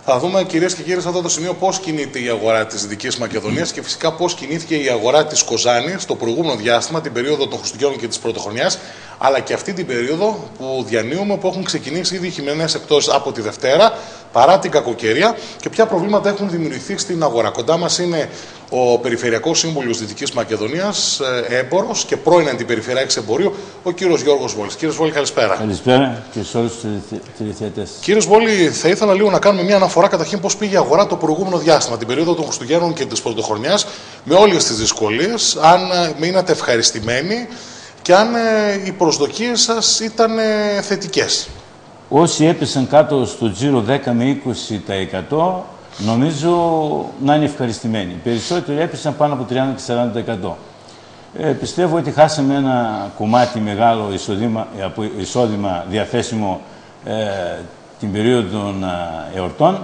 Θα δούμε, κυρίες και κύριοι, σε αυτό το σημείο πώς κινείται η αγορά της Δυτικής Μακεδονίας και φυσικά πώς κινήθηκε η αγορά της Κοζάνης το προηγούμενο διάστημα, την περίοδο των Χριστουγέννων και της Πρωτοχρονιάς, αλλά και αυτή την περίοδο που διανύουμε, που έχουν ξεκινήσει ήδη οι χειμερινές εκτόσεις από τη Δευτέρα, παρά την κακοκαιρία, και ποια προβλήματα έχουν δημιουργηθεί στην αγορά. Κοντά μας είναι ο Περιφερειακός Σύμβουλος Δυτικής Μακεδονίας, έμπορος και πρώην Αντιπεριφερειάρχης Εμπορίου, ο κύριος Γιώργος Βόλης. Κύριε Βόλη, καλησπέρα. Καλησπέρα και σε όλους τους τηλεθεατές. Κύριε Βόλη, θα ήθελα λίγο να κάνουμε μια αναφορά καταρχήν πώς πήγε η αγορά το προηγούμενο διάστημα, την περίοδο των Χριστουγέννων και της Πρωτοχρονιάς, με όλες τις δυσκολίες, αν μείνατε ευχαριστημένοι και αν οι προσδοκίες σας ήταν θετικές. Όσοι έπεσαν κάτω στο τζίρο 10 με 20%, νομίζω να είναι ευχαριστημένοι. Οι περισσότεροι έπεσαν πάνω από 30 και 40%. Πιστεύω ότι χάσαμε ένα κομμάτι μεγάλο εισόδημα διαθέσιμο την περίοδο των εορτών.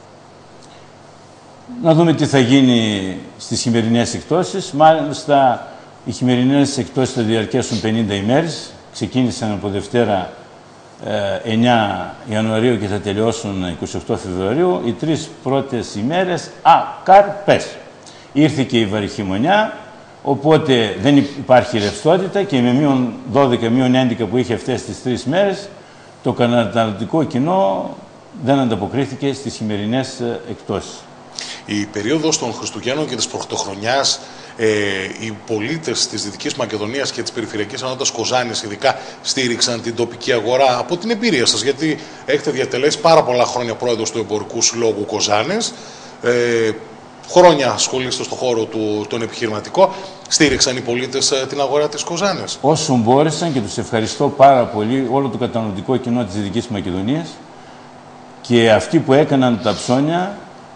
Να δούμε τι θα γίνει στις χειμερινές εκτόσεις. Μάλιστα, οι χειμερινές εκτόσεις θα διαρκέσουν 50 ημέρες. Ξεκίνησαν από Δευτέρα 9 Ιανουαρίου και θα τελειώσουν 28 Φεβρουαρίου. Οι 3 πρώτες ημέρες καρπές. Ήρθε και η βαρυχημονιά, οπότε δεν υπάρχει ρευστότητα και με μείον 12, μείον 11 που είχε αυτές τις 3 μέρες, το καταναλωτικό κοινό δεν ανταποκρίθηκε στις χειμερινές εκτόσεις. Η περίοδος των Χριστουγέννων και της Πρωτοχρονιάς, οι πολίτες της Δυτικής Μακεδονίας και της Περιφερειακής Ενότητας Κοζάνης ειδικά στήριξαν την τοπική αγορά από την εμπειρία σας, γιατί έχετε διατελέσει πάρα πολλά χρόνια πρόεδρος του Εμπορικού Συλλόγου Κοζάνης, χρόνια ασχολείστε στον χώρο τον επιχειρηματικό. Στήριξαν οι πολίτες την αγορά της Κοζάνης? Όσο μπόρεσαν, και τους ευχαριστώ πάρα πολύ όλο το καταναλωτικό κοινό της Δυτικής Μακεδονίας, και αυτοί που έκαναν τα ψώνια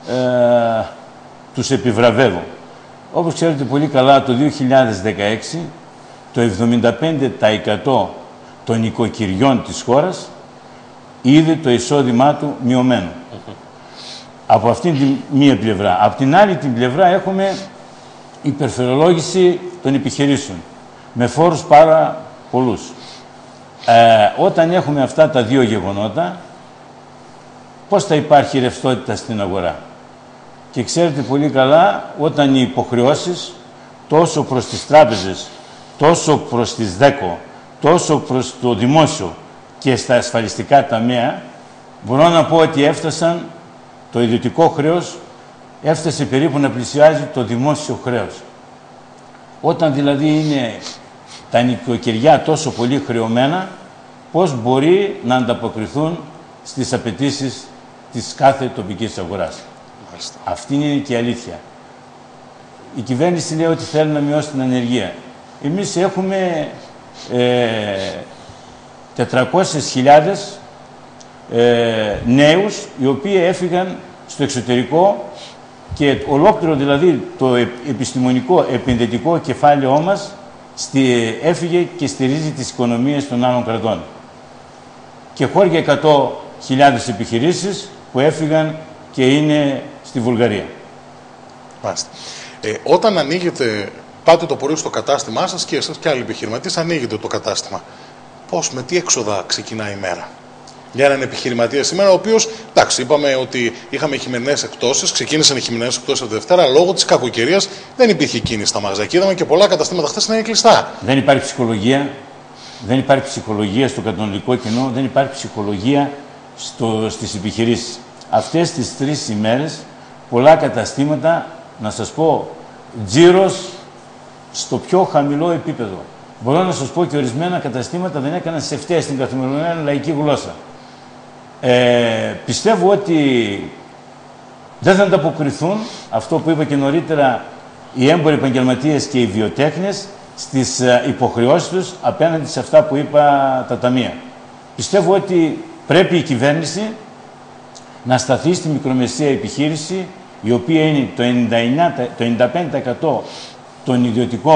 τους επιβραβεύω. Όπως ξέρετε πολύ καλά, το 2016 το 75% των οικοκυριών της χώρας είδε το εισόδημά του μειωμένο. Από αυτήν την μία πλευρά. Από την άλλη την πλευρά έχουμε υπερφορολόγηση των επιχειρήσεων με φόρους πάρα πολλούς. Όταν έχουμε αυτά τα δύο γεγονότα, πώς θα υπάρχει ρευστότητα στην αγορά? Και ξέρετε πολύ καλά, όταν οι υποχρεώσεις τόσο προς τις τράπεζες, τόσο προς τις ΔΕΚΟ, τόσο προς το δημόσιο και στα ασφαλιστικά ταμεία, μπορώ να πω ότι έφτασαν, το ιδιωτικό χρέος έφτασε περίπου να πλησιάζει το δημόσιο χρέος. Όταν δηλαδή είναι τα νοικοκυριά τόσο πολύ χρεωμένα, πώς μπορεί να ανταποκριθούν στις απαιτήσεις της κάθε τοπικής αγοράς? Μάλιστα. Αυτή είναι και η αλήθεια. Η κυβέρνηση λέει ότι θέλει να μειώσει την ανεργία. Εμείς έχουμε 400.000 νέους οι οποίοι έφυγαν στο εξωτερικό και ολόκληρο δηλαδή το επιστημονικό επενδυτικό κεφάλαιό μας έφυγε και στηρίζει τις οικονομίες των άλλων κρατών. Και χώρια 100.000 επιχειρήσεις που έφυγαν και είναι στη Βουλγαρία. Μάλιστα. Όταν ανοίγετε, πάτε το πρωί στο κατάστημά σας και εσείς και άλλοι επιχειρηματίες ανοίγετε το κατάστημα, πώς, με τι έξοδα ξεκινάει η μέρα? Για έναν επιχειρηματία σήμερα, ο οποίος, εντάξει, είπαμε ότι είχαμε χειμερινές εκτόσεις, ξεκίνησαν οι χειμερινές εκτόσεις από τη Δευτέρα, λόγω της κακοκαιρίας δεν υπήρχε κίνηση στα μαγαζιά και είδαμε και πολλά καταστήματα χθες να είναι κλειστά. Δεν υπάρχει ψυχολογία, δεν υπάρχει ψυχολογία στο καταναλωτικό κοινό, δεν υπάρχει ψυχολογία στις επιχειρήσεις. Αυτές τις 3 ημέρες, πολλά καταστήματα, να σας πω, τζίρος στο πιο χαμηλό επίπεδο. Μπορώ να σας πω και ορισμένα καταστήματα δεν έκαναν σε ευθεία στην καθημερινή λαϊκή γλώσσα. Πιστεύω ότι δεν θα ανταποκριθούν, αυτό που είπα και νωρίτερα, οι έμποροι επαγγελματίες και οι βιοτέχνες στις υποχρεώσεις τους απέναντι σε αυτά που είπα τα ταμεία. Πιστεύω ότι πρέπει η κυβέρνηση να σταθεί στη μικρομεσαία επιχείρηση, η οποία είναι το 95% των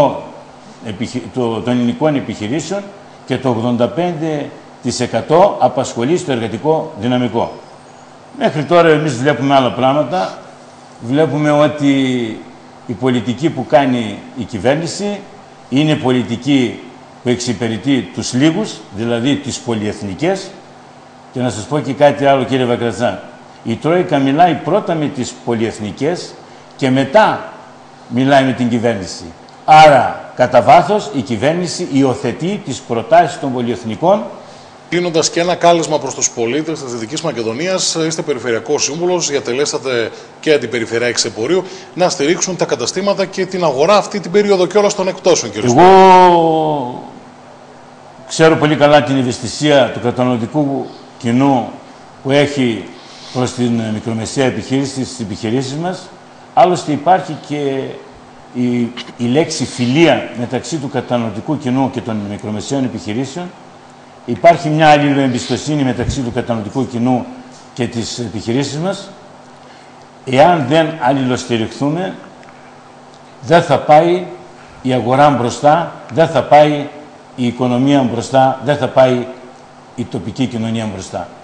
ελληνικών επιχειρήσεων και το 85% απασχολεί στο εργατικό δυναμικό. Μέχρι τώρα εμείς βλέπουμε άλλα πράγματα. Βλέπουμε ότι η πολιτική που κάνει η κυβέρνηση είναι πολιτική που εξυπηρετεί τους λίγους, δηλαδή τις πολυεθνικές. Και να σας πω και κάτι άλλο, κύριε Βακρατζάν. Η Τρόικα μιλάει πρώτα με τις πολυεθνικές και μετά μιλάει με την κυβέρνηση. Άρα, κατά βάθος, η κυβέρνηση υιοθετεί τις προτάσεις των πολυεθνικών. Κλείνοντας, και ένα κάλεσμα προς τους πολίτες της Δυτικής Μακεδονίας, είστε περιφερειακός σύμβουλος, διατελέσατε και αντιπεριφερειακή εξεπορείου, να στηρίξουν τα καταστήματα και την αγορά αυτή την περίοδο κιόλας των εκπτώσεων, κύριε Σπύρου. Εγώ ξέρω πολύ καλά την ευαισθησία του καταναλωτικού κοινού που έχει προς την μικρομεσαία επιχείρηση, στις επιχειρήσεις μας. Άλλωστε υπάρχει και η λέξη φιλία μεταξύ του καταναλωτικού κοινού και των μικρομεσαίων επιχειρήσεων. Υπάρχει μια αλληλοεμπιστοσύνη μεταξύ του καταναλωτικού κοινού και της επιχειρήσης μας. Εάν δεν αλληλοστηριχθούμε, δεν θα πάει η αγορά μπροστά, δεν θα πάει η οικονομία μπροστά, δεν θα πάει η τοπική κοινωνία μπροστά.